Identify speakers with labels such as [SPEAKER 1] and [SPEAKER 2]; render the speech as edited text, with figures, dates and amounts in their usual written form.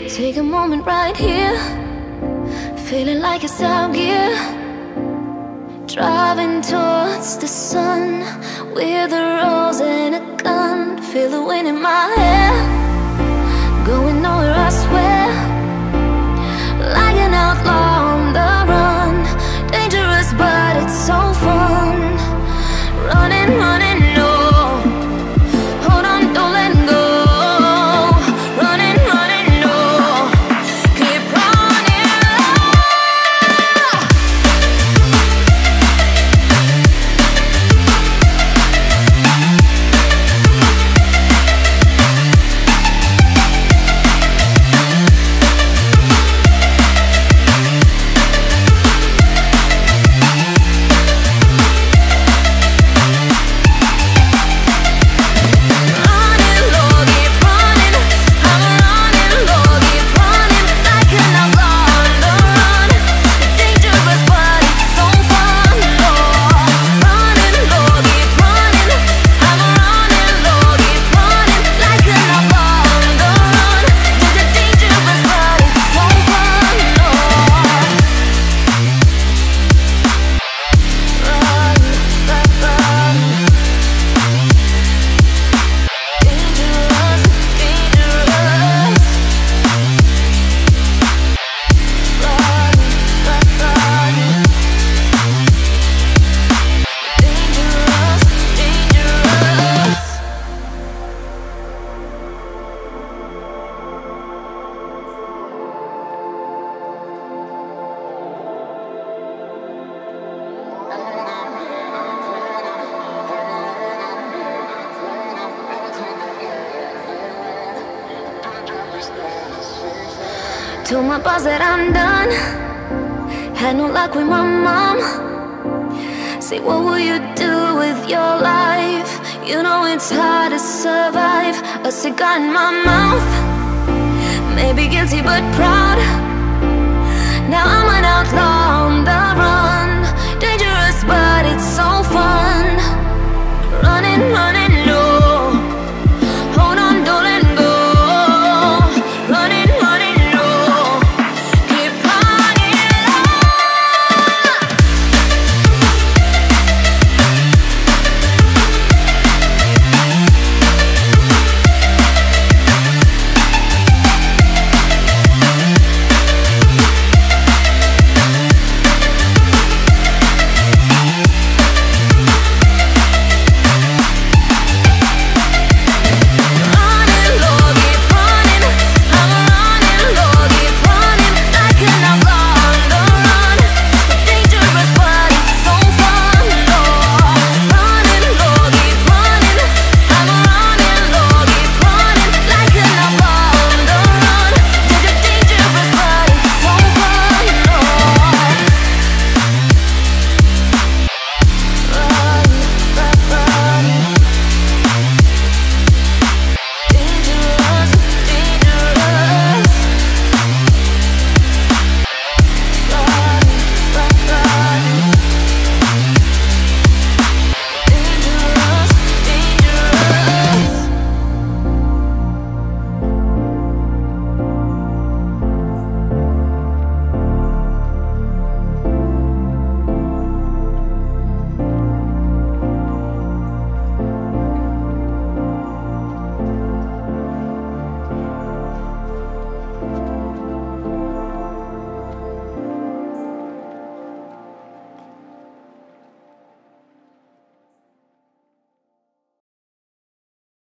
[SPEAKER 1] Take a moment right here, feeling like it's out gear. Driving towards the sun with a rose and a gun. Feel the wind in my hair, going nowhere I swear. Like an outlaw on the run, dangerous but it's so fun. Running, running, no, hold on, don't let go. Running, running, no, keep running. Told my boss that I'm done. Had no luck with my mom. Say, what will you do with your life? You know it's hard to survive. A cigar in my mouth, maybe guilty but proud. Now I'm an outlaw on the run, dangerous but it's so fun. Running, running.